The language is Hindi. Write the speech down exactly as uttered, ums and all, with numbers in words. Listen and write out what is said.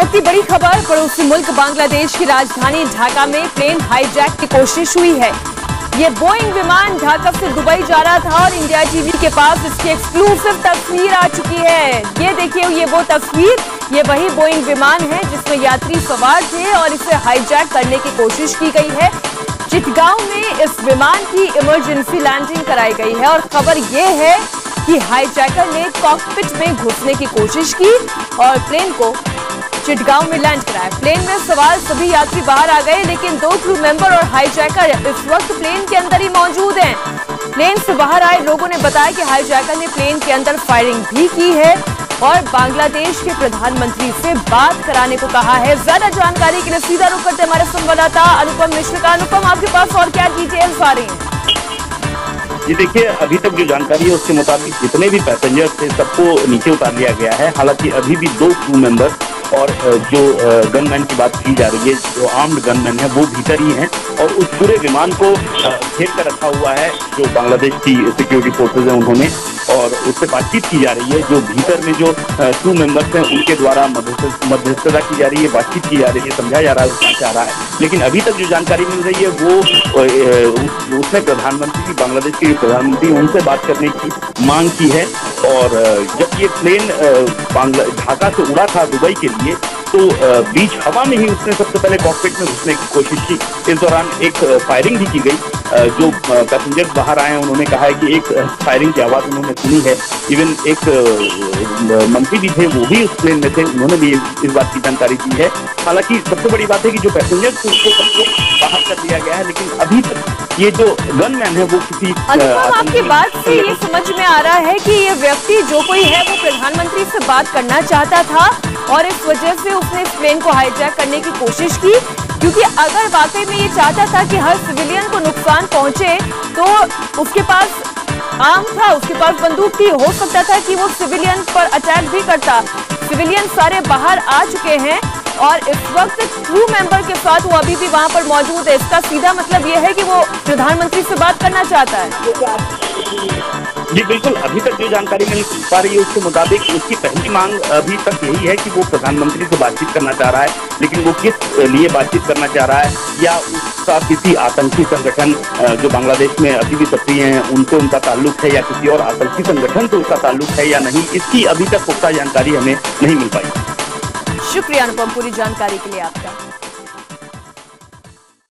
बहुत ही बड़ी खबर, पड़ोसी मुल्क बांग्लादेश की राजधानी ढाका में प्लेन हाईजैक की कोशिश हुई है। ये बोइंग विमान ढाका से दुबई जा रहा था और इंडिया टीवी के पास इसकी एक्सक्लूसिव तस्वीर आ चुकी है। ये देखिए, ये वो तस्वीर, ये वही बोइंग विमान है जिसमें यात्री सवार थे और इसे हाईजैक करने की कोशिश की गई है। चिटगांव में इस विमान की इमरजेंसी लैंडिंग कराई गई है और खबर ये है कि हाईजैकर ने कॉकपिट में घुसने की कोशिश की और प्लेन को चिटगांव में लैंड कराया। प्लेन में सवार सभी यात्री बाहर आ गए, लेकिन दो क्रू मेंबर और हाईजैकर इस वक्त प्लेन के अंदर ही मौजूद हैं। प्लेन से बाहर आए लोगों ने बताया कि हाईजैकर ने प्लेन के अंदर फायरिंग भी की है और बांग्लादेश के प्रधानमंत्री से बात कराने को कहा है। ज्यादा जानकारी के लिए सीधा रुख करते हमारे संवाददाता अनुपम मिश्र का। अनुपम, आपके पास और क्या डिटेल्स आ रही हैं? जी देखिए, अभी तक जो जानकारी है उसके मुताबिक जितने भी पैसेंजर्स थे सबको नीचे उतार लिया गया है। हालांकि अभी भी दो क्रू मेंबर और जो गनमैन की बात की जा रही है, जो आर्म्ड गनमैन है वो भीतर ही हैं और उस पूरे विमान को घेर कर रखा हुआ है जो बांग्लादेश की सिक्योरिटी फोर्सेज हैं उन्होंने, और उससे बातचीत की जा रही है। जो भीतर में जो क्रू मेंबर्स हैं उनके द्वारा मध्यस्थता की जा रही है, बातचीत की जा रही है, समझाया जा रहा है, उसका चाह रहा है। लेकिन अभी तक जो जानकारी मिल रही है वो उसने प्रधानमंत्री, बांग्लादेश के प्रधानमंत्री, उनसे बात करने की मांग की है। और जब ये प्लेन ढाका से उड़ा था दुबई के लिए, तो बीच हवा में ही उसने सबसे पहले कॉकपिट में घुसने की कोशिश की। इस दौरान एक फायरिंग भी की गई। जो पैसेंजर्स बाहर आए हैं उन्होंने कहा है कि एक फायरिंग की आवाज उन्होंने सुनी है। इवन एक मंत्री भी थे, वो भी उस प्लेन में थे, उन्होंने भी इस बात की जानकारी दी है। हालांकि सबसे बड़ी बात है कि जो पैसेंजर्स थे उसको सबको बाहर कर दिया गया है, लेकिन अभी तक ये जो गनमैन है वो किसी आपकी बात से ये समझ में आ रहा है कि ये व्यक्ति जो कोई है वो प्रधानमंत्री से बात करना चाहता था और इस वजह से उसने इस प्लेन को हाईजैक करने की कोशिश की। क्योंकि अगर वाकई में ये चाहता था कि हर सिविलियन को नुकसान पहुंचे तो उसके पास आर्म था, उसके पास बंदूक थी, हो सकता था कि वो सिविलियन पर अटैक भी करता। सिविलियन सारे बाहर आ चुके हैं और इस वक्त क्रू मेंबर के साथ वो अभी भी वहां पर मौजूद है। इसका सीधा मतलब ये है कि वो प्रधानमंत्री से बात करना चाहता है। जी बिल्कुल, अभी तक जो जानकारी मिल पा रही है उसके मुताबिक उसकी पहली मांग अभी तक यही है कि वो प्रधानमंत्री से बातचीत करना चाह रहा है, लेकिन वो किस लिए बातचीत करना चाह रहा है या उसका किसी आतंकी संगठन जो बांग्लादेश में अभी भी सक्रिय हैं उनसे उनका ताल्लुक है या किसी और आतंकी संगठन से उसका ताल्लुक है या नहीं, इसकी अभी तक पुख्ता जानकारी हमें नहीं मिल पाई। शुक्रिया अनुपम, पूरी जानकारी के लिए आपका।